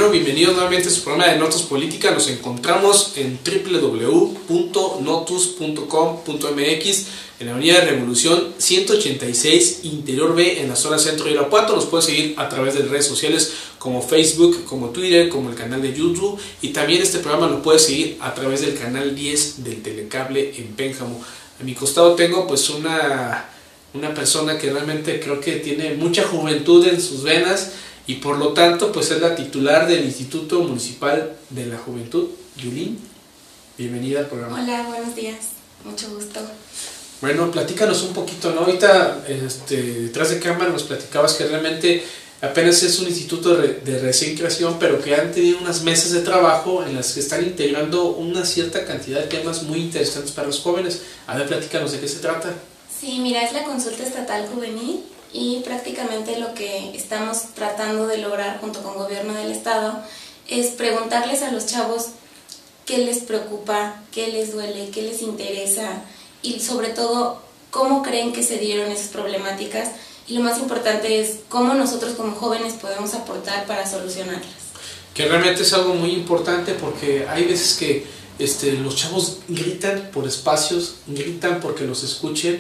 Bueno, bienvenidos nuevamente a su programa de Notus Política. Nos encontramos en www.notus.com.mx en la Avenida Revolución 186, Interior B, en la zona centro de Irapuato. Nos pueden seguir a través de redes sociales como Facebook, como Twitter, como el canal de YouTube. Y también este programa lo puedes seguir a través del canal 10 del Telecable en Pénjamo. A mi costado tengo pues una persona que realmente creo que tiene mucha juventud en sus venas y por lo tanto pues es la titular del Instituto Municipal de la Juventud. Yulín, bienvenida al programa. Hola, buenos días, mucho gusto. Bueno, platícanos un poquito, ¿no? Ahorita detrás de cámara nos platicabas que realmente apenas es un instituto de recién creación, pero que han tenido unas mesas de trabajo en las que están integrando una cierta cantidad de temas muy interesantes para los jóvenes. A ver, platícanos de qué se trata. Sí, mira, es la consulta estatal juvenil y prácticamente lo que estamos tratando de lograr junto con gobierno del estado es preguntarles a los chavos qué les preocupa, qué les duele, qué les interesa y sobre todo cómo creen que se dieron esas problemáticas y lo más importante es cómo nosotros como jóvenes podemos aportar para solucionarlas. Que realmente es algo muy importante porque hay veces que los chavos gritan por espacios, gritan porque los escuchen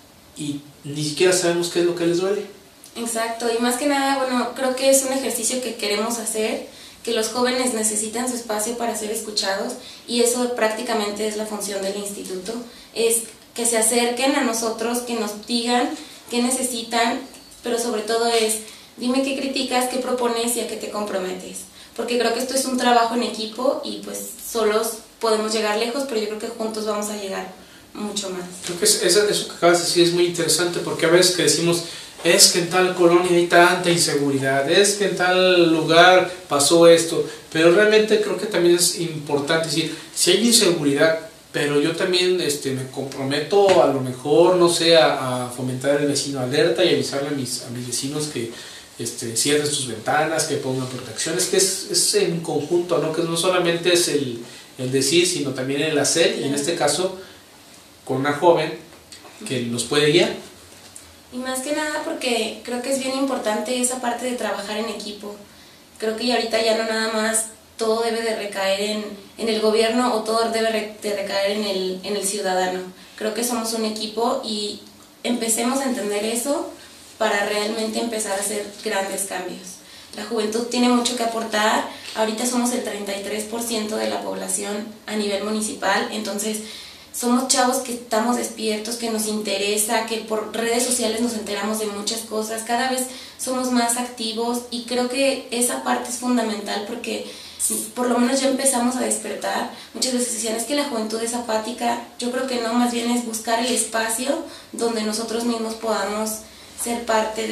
y ni siquiera sabemos qué es lo que les duele. Exacto, y más que nada, bueno, creo que es un ejercicio que queremos hacer, que los jóvenes necesitan su espacio para ser escuchados y eso prácticamente es la función del instituto, es que se acerquen a nosotros, que nos digan qué necesitan, pero sobre todo es, dime qué criticas, qué propones y a qué te comprometes, porque creo que esto es un trabajo en equipo y pues solos podemos llegar lejos, pero yo creo que juntos vamos a llegar mucho más. Creo que eso que acabas de decir es muy interesante porque a veces que decimos es que en tal colonia hay tanta inseguridad, es que en tal lugar pasó esto, pero realmente creo que también es importante decir, si hay inseguridad, pero yo también me comprometo a lo mejor, no sé, a fomentar el vecino alerta y avisarle a mis vecinos que cierren sus ventanas, que pongan protecciones, que es en conjunto, ¿no? Que no solamente es el decir, sino también el hacer, y en este caso con una joven que nos puede guiar. Y más que nada porque creo que es bien importante esa parte de trabajar en equipo. Creo que ahorita ya no nada más todo debe de recaer en el gobierno o todo debe de recaer en el ciudadano. Creo que somos un equipo y empecemos a entender eso para realmente empezar a hacer grandes cambios. La juventud tiene mucho que aportar, ahorita somos el 33% de la población a nivel municipal, entonces somos chavos que estamos despiertos, que nos interesa, que por redes sociales nos enteramos de muchas cosas, cada vez somos más activos y creo que esa parte es fundamental porque por lo menos ya empezamos a despertar. Muchas veces decían, es que la juventud es apática, yo creo que no, más bien es buscar el espacio donde nosotros mismos podamos ser parte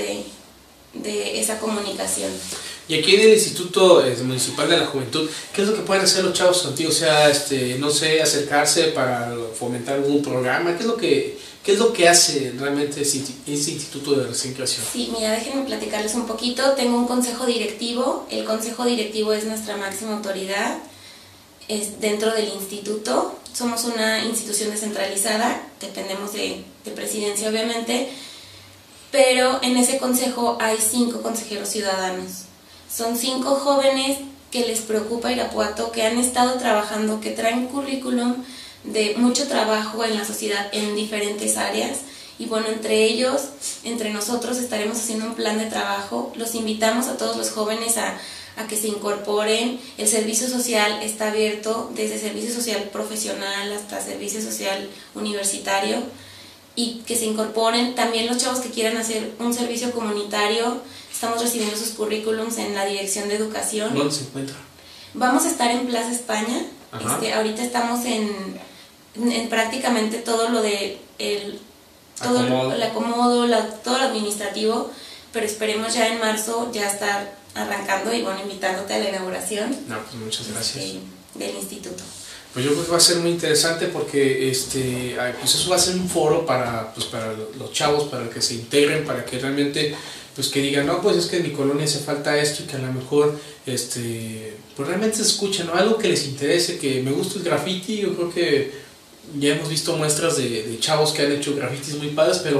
de esa comunicación. Y aquí en el Instituto Municipal de la Juventud, ¿qué es lo que pueden hacer los chavos contigo? O sea, no sé, acercarse para fomentar algún programa. ¿Qué es lo que hace realmente ese Instituto de Recién Creación? Sí, mira, déjenme platicarles un poquito. Tengo un consejo directivo. El consejo directivo es nuestra máxima autoridad dentro del instituto. Somos una institución descentralizada, dependemos de presidencia obviamente, pero en ese consejo hay 5 consejeros ciudadanos. Son 5 jóvenes que les preocupa Irapuato, que han estado trabajando, que traen currículum de mucho trabajo en la sociedad en diferentes áreas. Y bueno, entre ellos, entre nosotros estaremos haciendo un plan de trabajo. Los invitamos a todos los jóvenes a que se incorporen. El servicio social está abierto desde servicio social profesional hasta servicio social universitario. Y que se incorporen también los chavos que quieran hacer un servicio comunitario. Estamos recibiendo sus currículums en la Dirección de Educación. ¿Dónde se encuentra? Vamos a estar en Plaza España. Ahorita estamos en prácticamente todo lo de el acomodo, todo lo administrativo, pero esperemos ya en marzo ya estar arrancando y bueno, invitándote a la inauguración. No, pues muchas gracias. Del instituto. Pues yo creo que va a ser muy interesante porque pues eso va a ser un foro para los chavos, para que se integren, para que realmente pues que digan, no, pues es que en mi colonia hace falta esto y que a lo mejor pues realmente se escuchen, ¿no? Algo que les interese, que me gusta el graffiti. Yo creo que ya hemos visto muestras de chavos que han hecho grafitis muy padres, pero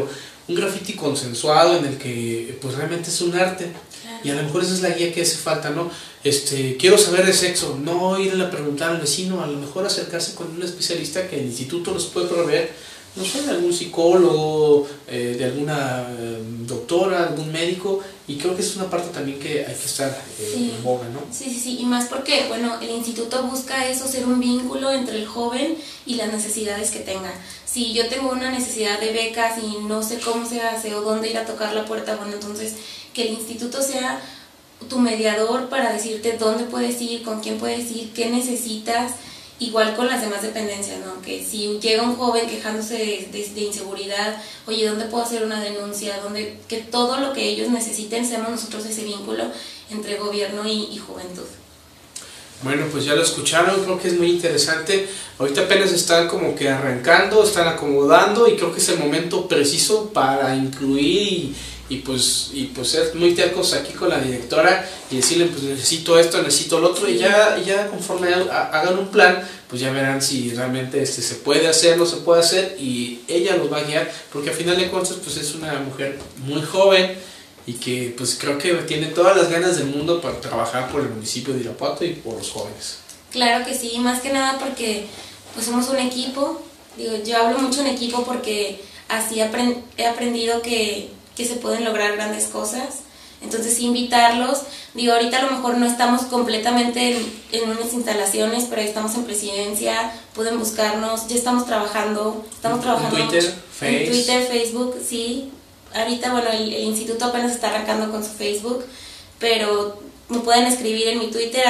un graffiti consensuado en el que pues realmente es un arte. Y a lo mejor esa es la guía que hace falta, ¿no? Quiero saber de sexo, no ir a preguntar al vecino, a lo mejor acercarse con un especialista que el instituto nos puede proveer, no sé, de algún psicólogo, de alguna doctora, algún médico, y creo que es una parte también que hay que estar en boga, ¿no? Sí, y más porque, bueno, el instituto busca eso, ser un vínculo entre el joven y las necesidades que tenga. Si yo tengo una necesidad de becas y no sé cómo se hace o dónde ir a tocar la puerta, bueno, entonces que el instituto sea tu mediador para decirte dónde puedes ir, con quién puedes ir, qué necesitas, igual con las demás dependencias, ¿no? Que si llega un joven quejándose de inseguridad, oye, ¿dónde puedo hacer una denuncia? Que todo lo que ellos necesiten seamos nosotros ese vínculo entre gobierno y juventud. Bueno, pues ya lo escucharon, creo que es muy interesante. Ahorita apenas están como que arrancando, están acomodando y creo que es el momento preciso para incluir y pues ser muy tercos aquí con la directora y decirle pues necesito esto, necesito lo otro, y ya conforme hagan un plan, pues ya verán si realmente se puede hacer, no se puede hacer, y ella los va a guiar, porque al final de cuentas pues es una mujer muy joven y que pues creo que tiene todas las ganas del mundo para trabajar por el municipio de Irapuato y por los jóvenes. Claro que sí, más que nada porque pues somos un equipo. Digo, yo hablo mucho en equipo porque así he aprendido que se pueden lograr grandes cosas. Entonces invitarlos, digo, ahorita a lo mejor no estamos completamente en unas instalaciones, pero estamos en presidencia, pueden buscarnos, ya estamos trabajando en Twitter, Facebook, sí. Ahorita, bueno, el instituto apenas está arrancando con su Facebook, pero me pueden escribir en mi Twitter,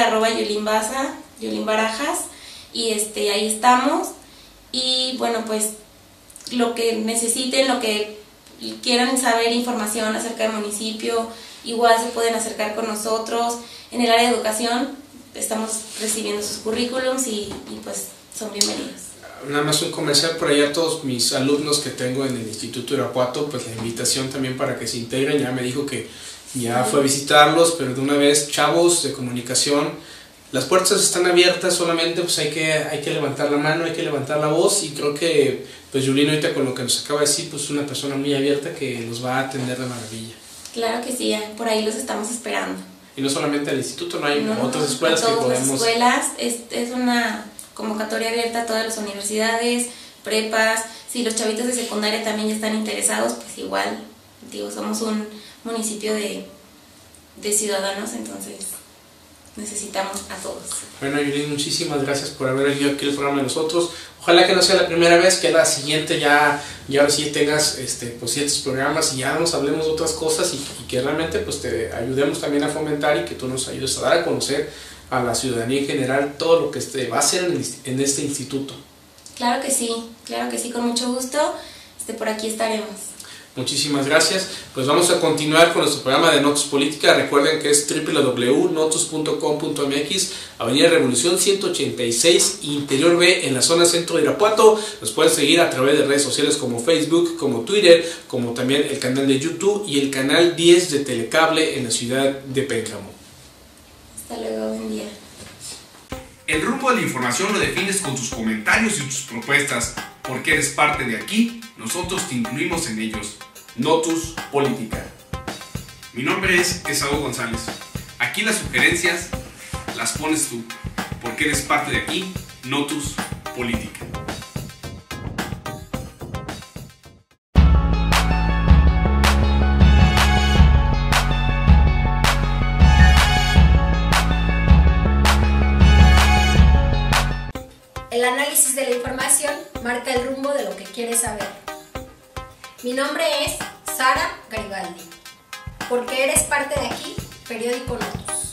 @YolinBarajas, y ahí estamos. Y bueno, pues lo que necesiten, lo que quieran saber información acerca del municipio, igual se pueden acercar con nosotros. En el área de educación estamos recibiendo sus currículums y pues son bienvenidos. Nada más un comercial por ahí a todos mis alumnos que tengo en el Instituto Irapuato, pues la invitación también para que se integren. Ya me dijo que ya fue a visitarlos, pero de una vez, chavos de comunicación, las puertas están abiertas, solamente pues hay que levantar la mano, hay que levantar la voz, y creo que pues Yulín ahorita con lo que nos acaba de decir, pues es una persona muy abierta que nos va a atender de maravilla. Claro que sí, por ahí los estamos esperando. Y no solamente al instituto, no hay otras escuelas que podemos... Las escuelas, es una convocatoria abierta a todas las universidades, prepas. Si los chavitos de secundaria también ya están interesados, pues igual, digo, somos un municipio de ciudadanos, entonces necesitamos a todos. Bueno, Yulín, muchísimas gracias por haber venido aquí al programa de nosotros. Ojalá que no sea la primera vez, que la siguiente ya ahora sí tengas pues ciertos programas y ya nos hablemos de otras cosas, y que realmente pues te ayudemos también a fomentar y que tú nos ayudes a dar a conocer a la ciudadanía en general todo lo que va a hacer en este instituto. Claro que sí, con mucho gusto, por aquí estaremos. Muchísimas gracias. Pues vamos a continuar con nuestro programa de Notus Política. Recuerden que es www.notus.com.mx, Avenida Revolución 186, Interior B, en la zona centro de Irapuato. Nos pueden seguir a través de redes sociales como Facebook, como Twitter, como también el canal de YouTube y el canal 10 de Telecable en la ciudad de Pénjamo. Hasta luego, buen día. El rumbo de la información lo defines con tus comentarios y tus propuestas. Porque eres parte de aquí, nosotros te incluimos en ellos. Notus Política. Mi nombre es Esaú González. Aquí las sugerencias las pones tú. Porque eres parte de aquí, Notus Política. El análisis de la información marca el rumbo de lo que quieres saber. Mi nombre es Sara Garibaldi. Porque eres parte de aquí, Periódico Notus.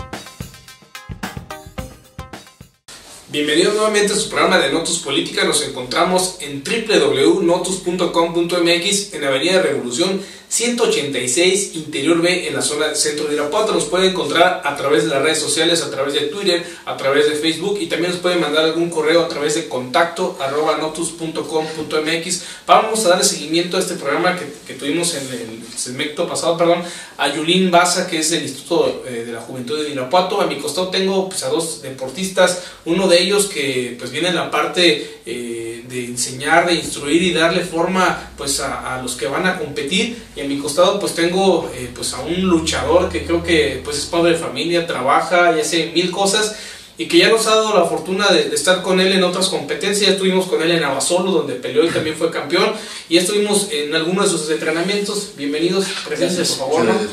Bienvenidos nuevamente a su programa de Notus Política. Nos encontramos en www.notus.com.mx, en Avenida Revolución 186, Interior B, en la zona centro de Irapuato. Nos pueden encontrar a través de las redes sociales, a través de Twitter, a través de Facebook, y también nos pueden mandar algún correo a través de contacto@notus.com.mx. Vamos a darle seguimiento a este programa que tuvimos en el segmento pasado, a Yulín Baza, que es del Instituto de la Juventud de Irapuato. A mi costado tengo pues a dos deportistas, uno de ellos que pues viene en la parte de de enseñar, de instruir y darle forma pues a los que van a competir. Y a mi costado pues tengo pues a un luchador que creo que pues es padre de familia, trabaja y hace mil cosas, y que ya nos ha dado la fortuna de estar con él en otras competencias. Ya estuvimos con él en Abasolo, donde peleó y también fue campeón, y ya estuvimos en algunos de sus entrenamientos. Bienvenidos, presencia por favor, ¿no?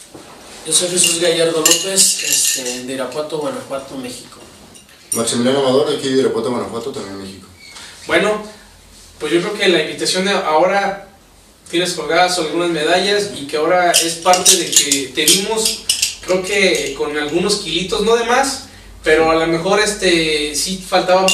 Yo soy Jesús Gallardo López, de Irapuato, Guanajuato, México. Maximiliano Amador, de aquí de Irapuato, Guanajuato, también México. Bueno, pues yo creo que la invitación ahora tienes colgadas algunas medallas, y que ahora es parte de que te vimos, creo que con algunos kilitos, no de más, pero a lo mejor sí faltaba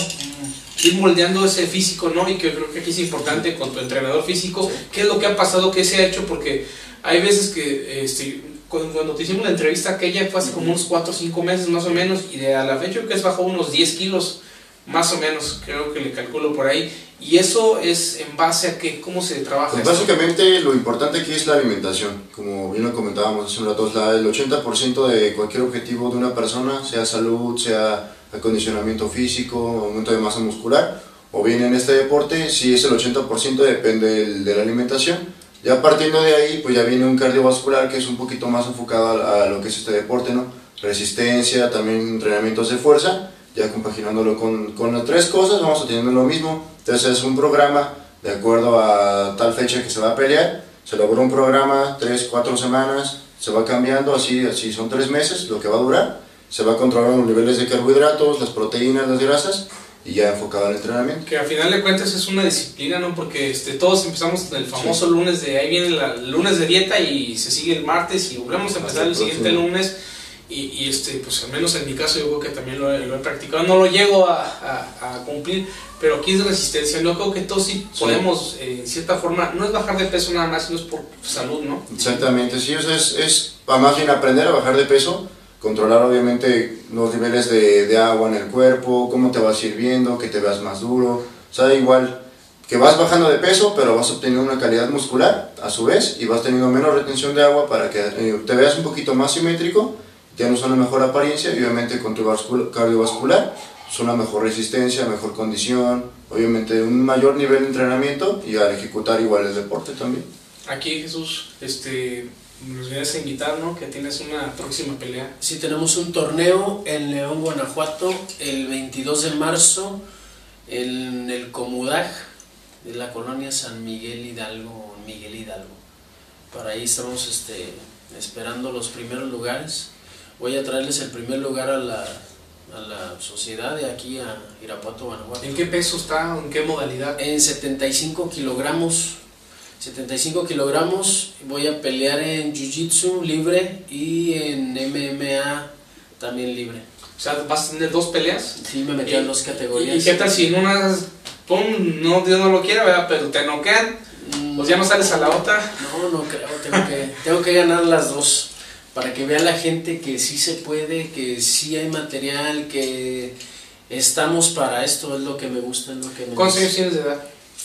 ir moldeando ese físico, ¿no? Y que creo que aquí es importante con tu entrenador físico, sí. ¿Qué es lo que ha pasado? ¿Qué se ha hecho? Porque hay veces que cuando te hicimos la entrevista aquella fue hace como unos 4 o 5 meses más o menos, y a la fecha creo que has bajado unos 10 kilos más o menos, creo que le calculo por ahí. Y eso es en base a que, ¿cómo se trabaja? Pues básicamente lo importante aquí es la alimentación. Como bien lo comentábamos hace un rato, el 80% de cualquier objetivo de una persona, sea salud, sea acondicionamiento físico, aumento de masa muscular, o bien en este deporte, si es el 80% depende de la alimentación. Ya partiendo de ahí, pues ya viene un cardiovascular que es un poquito más enfocado a lo que es este deporte, ¿no? Resistencia, también entrenamientos de fuerza, ya compaginándolo con las 3 cosas, vamos teniendo lo mismo. Entonces es un programa de acuerdo a tal fecha que se va a pelear, se elabora un programa, 3, 4 semanas, se va cambiando, así son 3 meses lo que va a durar, se va controlando los niveles de carbohidratos, las proteínas, las grasas, y ya enfocado al entrenamiento. Que al final de cuentas es una disciplina, ¿no? Porque todos empezamos el famoso lunes de, ahí viene el lunes de dieta, y se sigue el martes y volvemos a empezar el siguiente lunes. Y pues al menos en mi caso yo creo que también lo he practicado, no lo llego a cumplir, pero aquí es resistencia. No creo que todos sí podemos, en cierta forma, no es bajar de peso nada más, sino es por salud, ¿no? Exactamente, sí, o sea, es más bien aprender a bajar de peso, controlar obviamente los niveles de agua en el cuerpo, cómo te vas sirviendo, que te veas más duro, o sea, igual que vas bajando de peso, pero vas obteniendo una calidad muscular a su vez, y vas teniendo menos retención de agua para que te veas un poquito más simétrico, tienes una mejor apariencia, y obviamente con tu cardiovascular es una mejor resistencia, mejor condición, obviamente un mayor nivel de entrenamiento, y al ejecutar igual el deporte también. Aquí, Jesús, nos vienes a invitar, ¿no? Que tienes una próxima pelea. Sí, tenemos un torneo en León, Guanajuato, el 22 de marzo, en el Comudaj de la colonia San Miguel Hidalgo, Para ahí estamos esperando los primeros lugares. Voy a traerles el primer lugar a la sociedad de aquí a Irapuato, Guanajuato. ¿En qué peso está? ¿En qué modalidad? En 75 kilogramos. 75 kilogramos. Voy a pelear en Jiu-Jitsu libre y en MMA también libre. O sea, ¿vas a tener 2 peleas? Sí, me metí en 2 categorías. ¿Y qué tal si en unas, no, Dios no lo quiera, ¿verdad? Pero te noquean? Pues ya no sales a la otra. No creo, tengo que ganar las 2. Para que vea la gente que sí se puede, que sí hay material, que estamos para esto, es lo que me gusta, es lo que me ¿Cuántos años tienes de edad?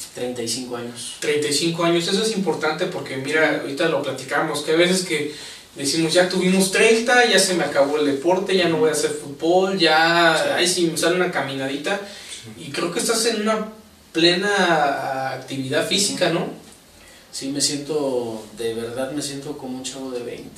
35 años. 35 años, eso es importante porque mira, ahorita lo platicamos, que a veces que decimos ya tuvimos 30, ya se me acabó el deporte, ya no voy a hacer fútbol, ya, ahí sí me sale una caminadita, y creo que estás en una plena actividad física, ¿no? Sí, de verdad me siento como un chavo de 20.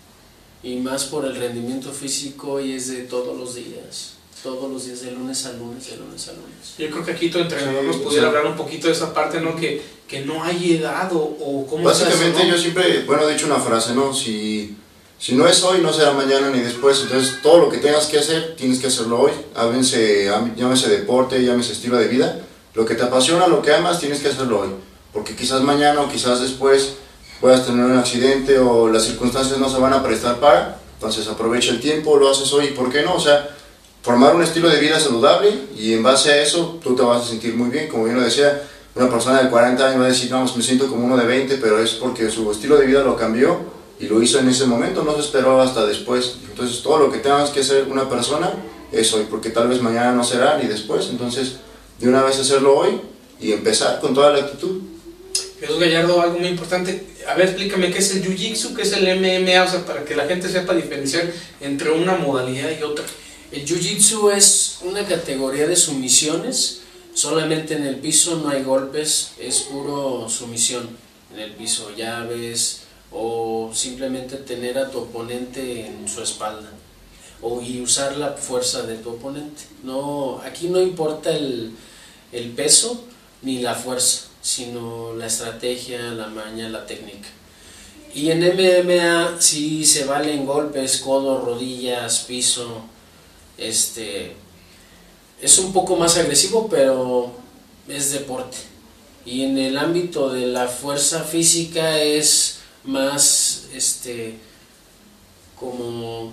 Y más por el rendimiento físico, y es de todos los días, de lunes a lunes. Yo creo que aquí tu entrenador nos pudiera hablar un poquito de esa parte, ¿no? Que no hay edad o cómo. Básicamente eso, ¿no? Yo siempre, he dicho una frase, ¿no? Si no es hoy, no será mañana ni después, entonces todo lo que tengas que hacer, tienes que hacerlo hoy. Llámese deporte, llámese estilo de vida, lo que te apasiona, lo que amas, tienes que hacerlo hoy, porque quizás mañana o quizás después puedas tener un accidente o las circunstancias no se van a prestar para, entonces aprovecha el tiempo, lo haces hoy, ¿por qué no? O sea, formar un estilo de vida saludable, y en base a eso tú te vas a sentir muy bien. Como bien lo decía, una persona de 40 años va a decir, no, me siento como uno de 20, pero es porque su estilo de vida lo cambió y lo hizo en ese momento, no se esperó hasta después. Entonces todo lo que tengas que hacer una persona es hoy, porque tal vez mañana no será ni después, entonces de una vez hacerlo hoy y empezar con toda la actitud. Jesús Gallardo, algo muy importante, a ver, explícame qué es el Jiu-Jitsu, qué es el MMA, o sea, para que la gente sepa diferenciar entre una modalidad y otra. El Jiu-Jitsu es una categoría de sumisiones Solamente en el piso no hay golpes, es puro sumisión en el piso, llaves o simplemente tener a tu oponente en su espalda y usar la fuerza de tu oponente. No, aquí no importa el peso ni la fuerza, sino la estrategia, la maña, la técnica. Y en MMA sí se valen golpes, codos, rodillas, piso. Es un poco más agresivo, pero es deporte. Y en el ámbito de la fuerza física es más como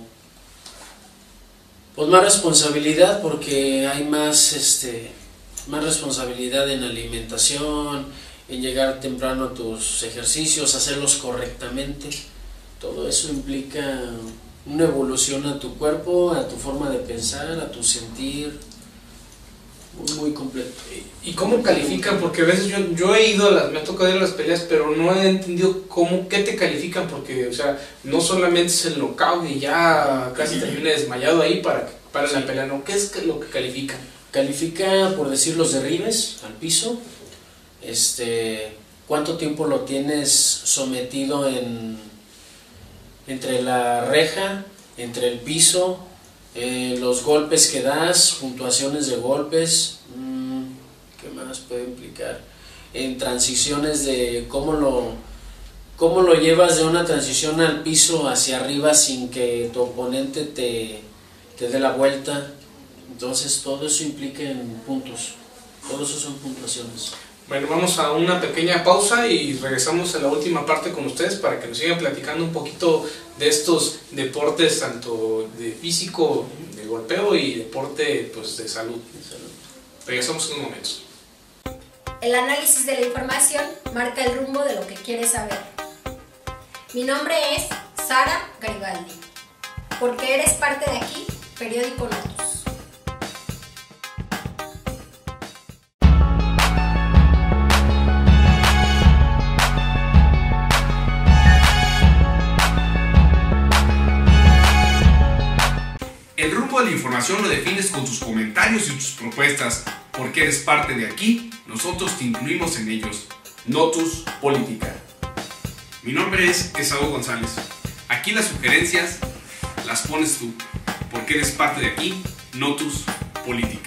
pues más responsabilidad, porque hay más responsabilidad en alimentación, en llegar temprano a tus ejercicios, hacerlos correctamente. Todo eso implica una evolución a tu cuerpo, a tu forma de pensar, a tu sentir, muy completo. ¿Y cómo califican? Porque a veces yo he ido me ha tocado ir a las peleas, pero no he entendido qué te califican, porque, o sea, no solamente es el knockout y ya casi termina desmayado ahí para Sí. la pelea, ¿no? ¿Qué es lo que califican? Califica, por decir, los derribes al piso, cuánto tiempo lo tienes sometido entre la reja, entre el piso, los golpes que das, puntuaciones de golpes, ¿qué más puede implicar? En transiciones de cómo lo llevas de una transición al piso hacia arriba sin que tu oponente te dé la vuelta. Entonces todo eso implica en puntos, todo eso son puntuaciones. Bueno, vamos a una pequeña pausa y regresamos a la última parte con ustedes para que nos sigan platicando un poquito de estos deportes, tanto de físico, de golpeo, y deporte pues de salud. Regresamos en unos momentos. El análisis de la información marca el rumbo de lo que quieres saber. Mi nombre es Sara Garibaldi. Porque eres parte de aquí, Periódico Notus. El rumbo de la información lo defines con tus comentarios y tus propuestas, porque eres parte de aquí, nosotros te incluimos en ellos. Notus Política. Mi nombre es Esaú González. Aquí las sugerencias las pones tú, porque eres parte de aquí, Notus Política.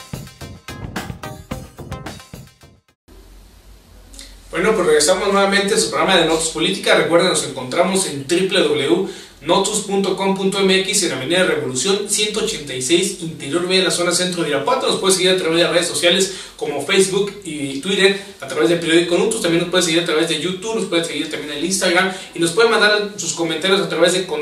Bueno, pues regresamos nuevamente a su programa de Notus Política. Recuerden, nos encontramos en www.notus.com.mx en la Avenida Revolución 186, Interior B, en la zona centro de Irapuato. Nos puedes seguir a través de redes sociales como Facebook y Twitter, a través del periódico Notus. También nos puedes seguir a través de YouTube, nos puedes seguir también en el Instagram, y nos pueden mandar sus comentarios a través de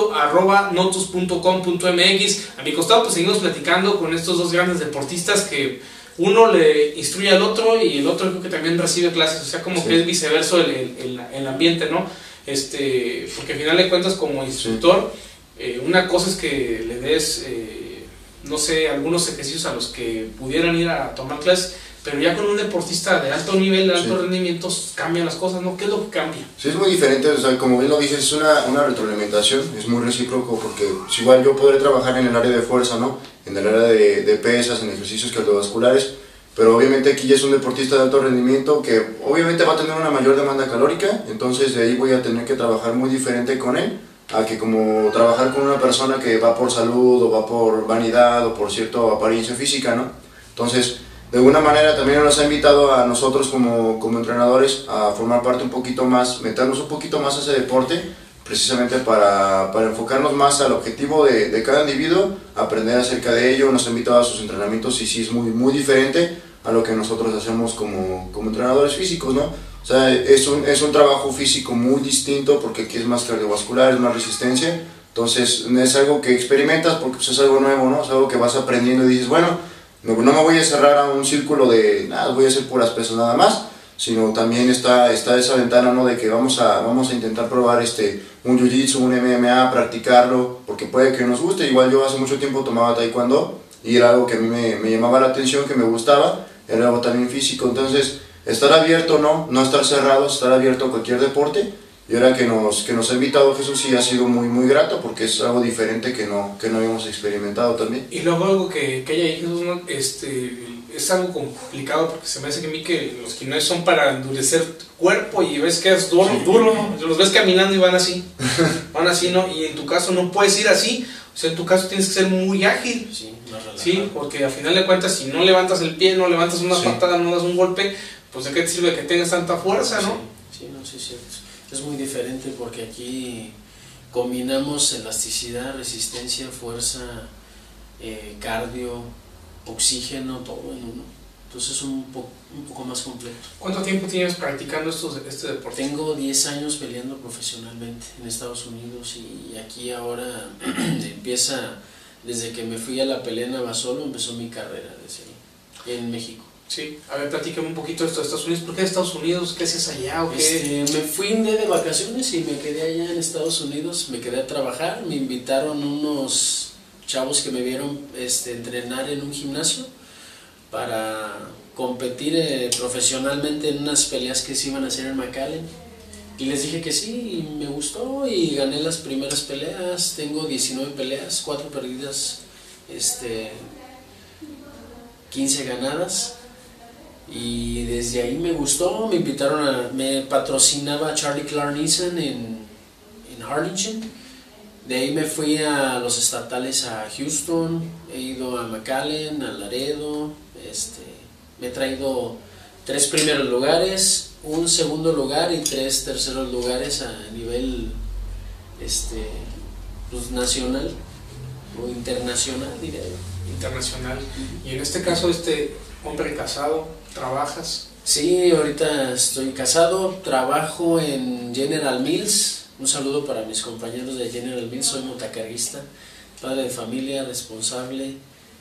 contacto@notus.com.mx. A mi costado pues seguimos platicando con estos dos grandes deportistas que uno le instruye al otro y el otro creo que también recibe clases, o sea, como que es viceversa el ambiente, ¿no? Porque al final de cuentas, como instructor, una cosa es que le des, no sé, algunos ejercicios a los que pudieran ir a tomar clases, pero ya con un deportista de alto nivel, de alto rendimiento, cambian las cosas, ¿no? ¿Qué es lo que cambia? Sí, es muy diferente, o sea, como bien lo dices, es una retroalimentación, es muy recíproco, porque si igual yo podré trabajar en el área de fuerza, ¿no? En el área de pesas, en ejercicios cardiovasculares, pero obviamente aquí ya es un deportista de alto rendimiento que obviamente va a tener una mayor demanda calórica, entonces de ahí voy a tener que trabajar muy diferente con él, a que como trabajar con una persona que va por salud, o va por vanidad, o por cierta apariencia física, ¿no? Entonces, de alguna manera también nos ha invitado a nosotros como entrenadores a formar parte un poquito más, meternos un poquito más a ese deporte, precisamente para enfocarnos más al objetivo de cada individuo, aprender acerca de ello. Nos ha invitado a sus entrenamientos y sí es muy diferente a lo que nosotros hacemos como entrenadores físicos, ¿no? O sea, es un trabajo físico muy distinto, porque aquí es más cardiovascular, es más resistencia, entonces es algo que experimentas porque pues, es algo nuevo, ¿no? Es algo que vas aprendiendo y dices, bueno, no me voy a cerrar a un círculo de nada, voy a hacer puras pesas nada más, sino también está esa ventana, ¿no? De que vamos a intentar probar un jiu-jitsu, un MMA, practicarlo, porque puede que nos guste. Igual yo hace mucho tiempo tomaba taekwondo y era algo que a mí me llamaba la atención, que me gustaba, era algo también físico. Entonces, estar abierto, no estar cerrado, estar abierto a cualquier deporte. Y ahora que nos ha invitado Jesús, sí ha sido muy grato, porque es algo diferente que no habíamos experimentado también. Y luego algo que hay ahí, Jesús, ¿no? es algo complicado porque se me hace que a mí que los gimnasios son para endurecer tu cuerpo y ves que es duro, ¿no? Los ves caminando y van así, ¿no? Y en tu caso no puedes ir así, o sea, en tu caso tienes que ser muy ágil. Sí, más relajado. Sí, porque al final de cuentas, si no levantas el pie, no levantas una patada, no das un golpe, pues ¿de qué te sirve que tengas tanta fuerza, no? Sí, no, sí, es cierto. Es muy diferente porque aquí combinamos elasticidad, resistencia, fuerza, cardio, oxígeno, todo en uno. Entonces es un poco más completo. ¿Cuánto tiempo tienes practicando este deporte? Tengo 10 años peleando profesionalmente en Estados Unidos y aquí ahora empieza, desde que me fui a la pelea en Abasolo, empezó mi carrera desde ahí, en México. Sí, a ver, platícame un poquito de esto de Estados Unidos. ¿Por qué Estados Unidos? ¿Qué haces allá o qué? Me fui un día de vacaciones y me quedé allá en Estados Unidos, me quedé a trabajar, me invitaron unos chavos que me vieron entrenar en un gimnasio para competir profesionalmente en unas peleas que se iban a hacer en McAllen. Y les dije que sí, y me gustó y gané las primeras peleas. Tengo 19 peleas, 4 perdidas, 15 ganadas. Y desde ahí me gustó, me invitaron me patrocinaba Charlie Clark Nissan en Harlingen. De ahí me fui a los estatales a Houston, he ido a McAllen, a Laredo, me he traído 3 primeros lugares, un segundo lugar y 3 terceros lugares a nivel pues, nacional o internacional, diría yo. Internacional. Y en este caso, hombre casado, ¿trabajas? Sí, ahorita estoy casado, trabajo en General Mills. Un saludo para mis compañeros de General Mills, soy montacarguista, padre de familia, responsable.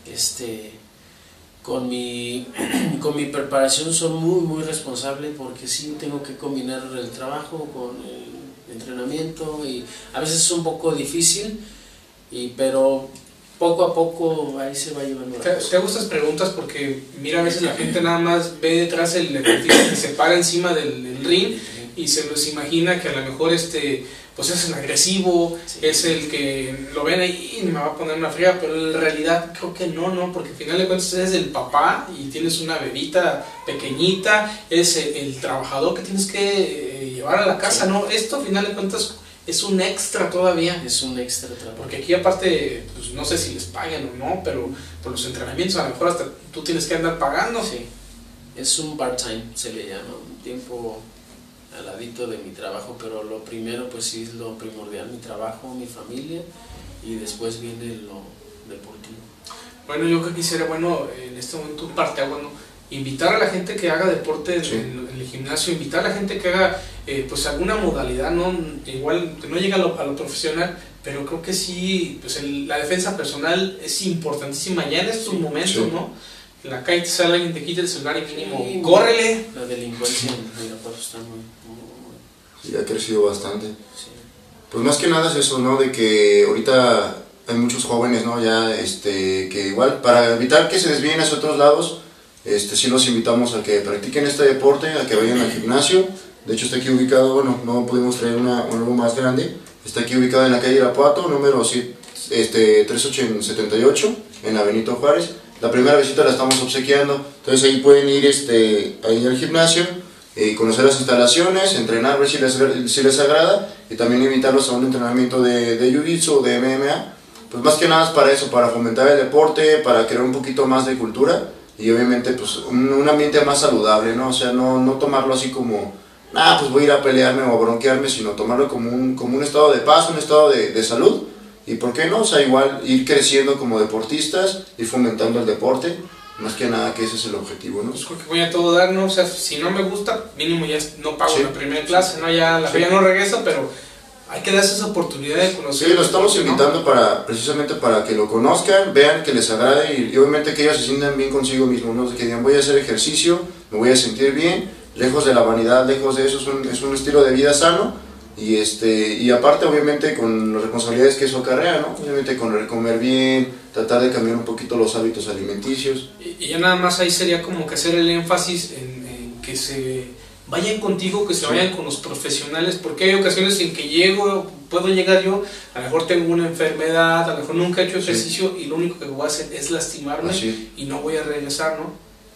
Con mi preparación soy muy responsable porque sí tengo que combinar el trabajo con el entrenamiento y a veces es un poco difícil, pero poco a poco ahí se va llevando la cosa. Te hago estas preguntas porque mira, a veces la gente nada más ve detrás el deportista que se para encima del ring y se los imagina que a lo mejor pues es el agresivo, sí, es el que lo ven ahí y me va a poner una friega, pero en realidad creo que no, porque al final de cuentas eres el papá y tienes una bebita pequeñita, es el trabajador que tienes que llevar a la casa, sí, ¿no? Esto al final de cuentas es un extra todavía. Es un extra trabajo. Porque aquí aparte, pues no sé si les paguen o no, pero por los entrenamientos a lo mejor hasta tú tienes que andar pagando. Sí, es un part-time, se le llama, un tiempo al ladito de mi trabajo, pero lo primero pues sí es lo primordial, mi trabajo, mi familia, y después viene lo deportivo. Bueno, yo que quisiera, en este momento un parteaguas, ¿no? Invitar a la gente que haga deporte sí, en el gimnasio, invitar a la gente que haga pues alguna modalidad, ¿no? Igual que no llega a lo profesional, pero creo que sí, pues la defensa personal es importantísima ya en estos momentos, sí, ¿no? En la calle te sale alguien, te quita el celular y mínimo, sí, córrele. La delincuencia en Irapuato está muy sí, ha crecido bastante. Sí. Pues más que nada es eso, ¿no? De que ahorita hay muchos jóvenes, ¿no? Ya, que igual, para evitar que se desvíen hacia otros lados, sí los invitamos a que practiquen este deporte, a que vayan al gimnasio. De hecho está aquí ubicado, no pudimos traer algo más grande. Está aquí ubicado en la calle Irapuato, número 3878, en la Benito Juárez. La primera visita la estamos obsequiando, entonces ahí pueden ir ahí al gimnasio, conocer las instalaciones, entrenar, ver si les agrada, y también invitarlos a un entrenamiento de Jiu-Jitsu o de MMA. Pues más que nada es para eso, para fomentar el deporte, para crear un poquito más de cultura y obviamente pues un ambiente más saludable, ¿no? O sea, no tomarlo así como, pues voy a ir a pelearme o a bronquearme, sino tomarlo como un estado de paz, un estado de salud. Y por qué no, o sea, igual ir creciendo como deportistas, ir fomentando el deporte, más que nada que ese es el objetivo, ¿no? Pues creo que voy a todo dar, ¿no? O sea, si no me gusta, mínimo ya no pago, sí, la primera clase, ¿no? Ya la feria no regreso, pero hay que darse esa oportunidad de conocer. Sí, lo estamos invitando, ¿no? Precisamente para que lo conozcan, vean que les agrade y obviamente que ellos se sientan bien consigo mismos, ¿no? Que digan, voy a hacer ejercicio, me voy a sentir bien, lejos de la vanidad, lejos de eso, es un estilo de vida sano. Y aparte obviamente con las responsabilidades que eso acarrea, ¿no? Obviamente con comer bien, tratar de cambiar un poquito los hábitos alimenticios. Y ya nada más ahí sería como que hacer el énfasis en que se vayan contigo, que se vayan con los profesionales, porque hay ocasiones en que puedo llegar yo, a lo mejor tengo una enfermedad, a lo mejor nunca he hecho ejercicio, sí, y lo único que voy a hacer es lastimarme y no voy a regresar, ¿no?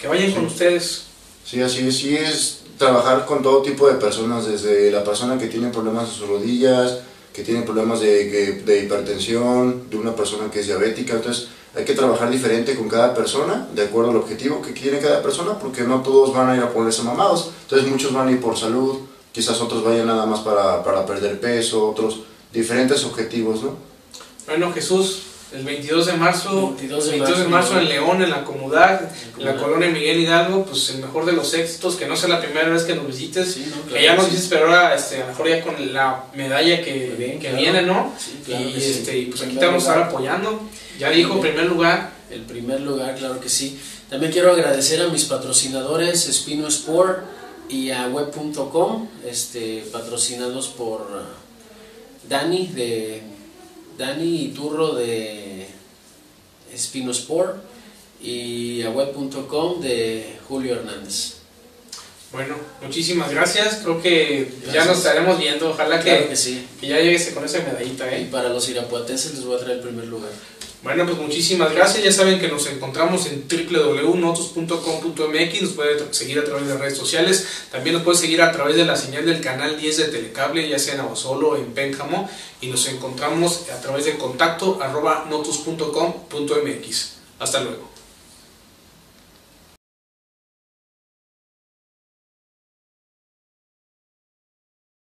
que vayan con ustedes. Sí, así es, sí es trabajar con todo tipo de personas, desde la persona que tiene problemas en sus rodillas, que tiene problemas de hipertensión, de una persona que es diabética. Entonces hay que trabajar diferente con cada persona, de acuerdo al objetivo que quiere cada persona, porque no todos van a ir a ponerse mamados. Entonces muchos van a ir por salud, quizás otros vayan nada más para perder peso, otros diferentes objetivos, ¿no? Bueno, Jesús, el 22 de marzo, en León, en la Comunidad, en la colonia Miguel Hidalgo, pues el mejor de los éxitos, que no sea la primera vez que nos visites, Sí, no, claro, que ya nos sí. visites, pero ahora a lo mejor ya con la medalla que Bien, claro. viene, ¿no? Sí, claro y que sí. y pues aquí Primer te vamos a estar lugar. apoyando. Ya dijo, en primer lugar, El primer lugar, claro que sí. También quiero agradecer a mis patrocinadores, Espino Sport y a web.com, patrocinados por Dani Iturro de Espino Sport y a web.com de Julio Hernández. bueno, muchísimas gracias. Creo que ya Gracias. nos estaremos viendo. Ojalá Claro que sí. que ya llegues con esa medallita, Y para los irapuatenses les voy a traer el primer lugar. Bueno, pues muchísimas gracias. Ya saben que nos encontramos en www.notus.com.mx. Nos puede seguir a través de redes sociales. También nos puede seguir a través de la señal del canal 10 de Telecable, ya sea en Abasolo o en Pénjamo. Y nos encontramos a través de contacto @notus.com.mx. Hasta luego.